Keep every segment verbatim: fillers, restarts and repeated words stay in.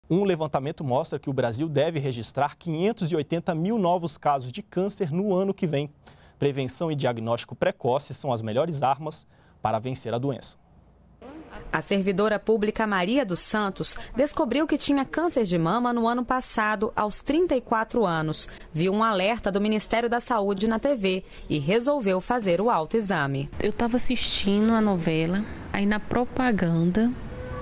Um levantamento mostra que o Brasil deve registrar quinhentos e oitenta mil novos casos de câncer no ano que vem. Prevenção e diagnóstico precoce são as melhores armas para vencer a doença. A servidora pública Maria dos Santos descobriu que tinha câncer de mama no ano passado, aos trinta e quatro anos. Viu um alerta do Ministério da Saúde na T V e resolveu fazer o autoexame. Eu estava assistindo a novela, aí na propaganda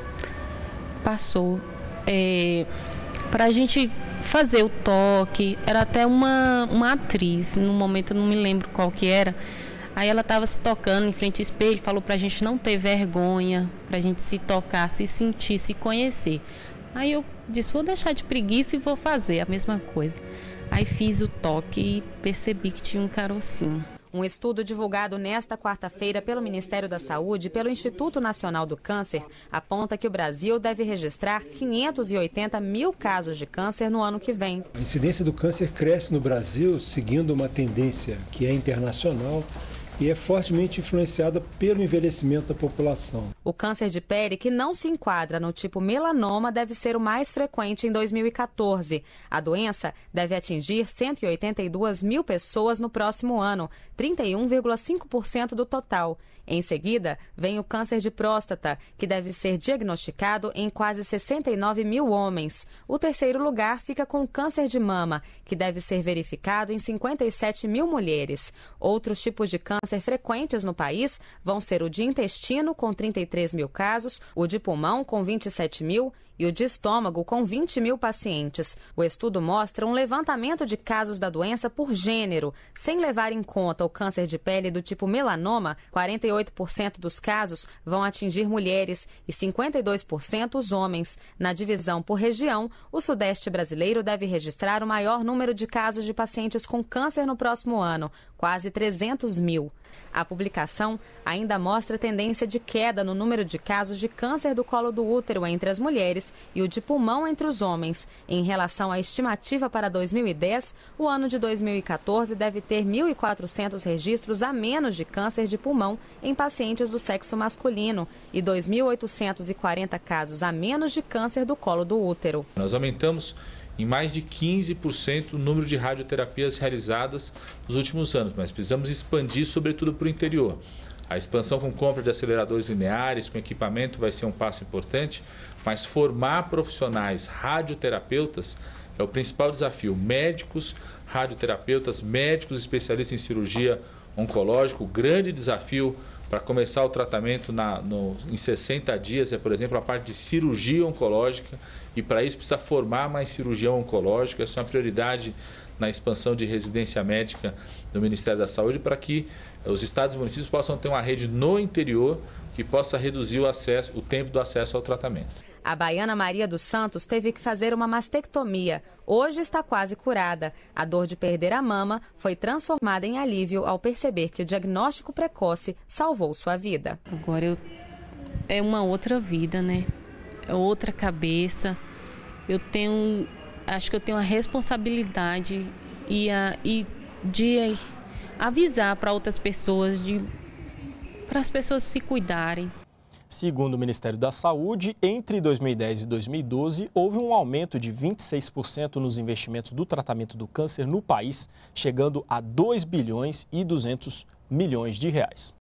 passou é, para a gente fazer o toque. Era até uma, uma atriz, no momento eu não me lembro qual que era. Aí ela estava se tocando em frente ao espelho, falou para a gente não ter vergonha, para a gente se tocar, se sentir, se conhecer. Aí eu disse, vou deixar de preguiça e vou fazer a mesma coisa. Aí fiz o toque e percebi que tinha um carocinho. Um estudo divulgado nesta quarta-feira pelo Ministério da Saúde e pelo Instituto Nacional do Câncer aponta que o Brasil deve registrar quinhentos e oitenta mil casos de câncer no ano que vem. A incidência do câncer cresce no Brasil seguindo uma tendência que é internacional e é fortemente influenciada pelo envelhecimento da população. O câncer de pele, que não se enquadra no tipo melanoma, deve ser o mais frequente em dois mil e quatorze. A doença deve atingir cento e oitenta e duas mil pessoas no próximo ano, trinta e um vírgula cinco por cento do total. Em seguida, vem o câncer de próstata, que deve ser diagnosticado em quase sessenta e nove mil homens. O terceiro lugar fica com o câncer de mama, que deve ser verificado em cinquenta e sete mil mulheres. Outros tipos de câncer frequentes no país vão ser o de intestino, com trinta e três mil casos, o de pulmão, com vinte e sete mil, e o de estômago, com vinte mil pacientes. O estudo mostra um levantamento de casos da doença por gênero. Sem levar em conta o câncer de pele do tipo melanoma, quarenta e oito por cento dos casos vão atingir mulheres e cinquenta e dois por cento os homens. Na divisão por região, o Sudeste brasileiro deve registrar o maior número de casos de pacientes com câncer no próximo ano, quase trezentos mil. A publicação ainda mostra tendência de queda no número de casos de câncer do colo do útero entre as mulheres e o de pulmão entre os homens. Em relação à estimativa para dois mil e dez, o ano de dois mil e quatorze deve ter mil e quatrocentos registros a menos de câncer de pulmão em pacientes do sexo masculino e dois mil oitocentos e quarenta casos a menos de câncer do colo do útero. Nós aumentamos em mais de quinze por cento o número de radioterapias realizadas nos últimos anos, mas precisamos expandir, sobretudo, para o interior. A expansão com compra de aceleradores lineares, com equipamento, vai ser um passo importante, mas formar profissionais radioterapeutas é o principal desafio. Médicos, radioterapeutas, médicos especialistas em cirurgia oncológica, o grande desafio para começar o tratamento na, no, em sessenta dias é, por exemplo, a parte de cirurgia oncológica, e para isso precisa formar mais cirurgião oncológico. Essa é uma prioridade na expansão de residência médica do Ministério da Saúde, para que os estados e municípios possam ter uma rede no interior que possa reduzir o, acesso, o tempo do acesso ao tratamento. A baiana Maria dos Santos teve que fazer uma mastectomia. Hoje está quase curada. A dor de perder a mama foi transformada em alívio ao perceber que o diagnóstico precoce salvou sua vida. Agora eu, é uma outra vida, né? É outra cabeça. Eu tenho, acho que eu tenho a responsabilidade e, a, e de avisar para outras pessoas, de, para as pessoas se cuidarem. Segundo o Ministério da Saúde, entre dois mil e dez e dois mil e doze, houve um aumento de vinte e seis por cento nos investimentos do tratamento do câncer no país, chegando a dois bilhões e duzentos milhões de reais.